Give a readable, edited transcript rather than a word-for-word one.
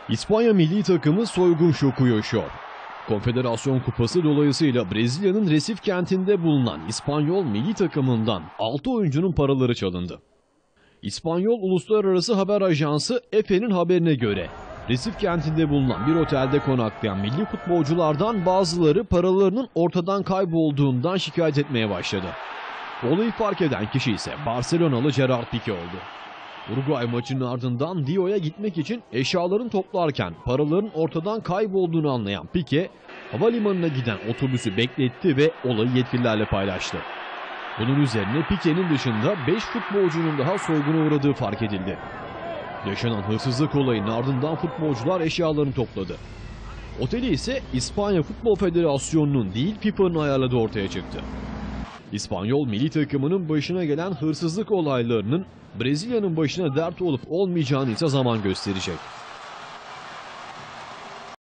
İspanya milli takımı soygun şoku yaşıyor. Konfederasyon Kupası dolayısıyla Brezilya'nın Recife kentinde bulunan İspanyol milli takımından 6 oyuncunun paraları çalındı. İspanyol Uluslararası Haber Ajansı EFE'nin haberine göre Recife kentinde bulunan bir otelde konaklayan milli futbolculardan bazıları paralarının ortadan kaybolduğundan şikayet etmeye başladı. Olayı fark eden kişi ise Barcelonalı Gerard Piqué oldu. Uruguay maçının ardından Rio'ya gitmek için eşyalarını toplarken paraların ortadan kaybolduğunu anlayan Piqué, havalimanına giden otobüsü bekletti ve olayı yetkililerle paylaştı. Bunun üzerine Piqué'nin dışında 5 futbolcunun daha soyguna uğradığı fark edildi. Yaşanan hırsızlık olayının ardından futbolcular eşyalarını topladı. Oteli ise İspanya Futbol Federasyonu'nun değil FIFA'nın ayarladığı ortaya çıktı. İspanyol milli takımının başına gelen hırsızlık olaylarının Brezilya'nın başına dert olup olmayacağını ise zaman gösterecek.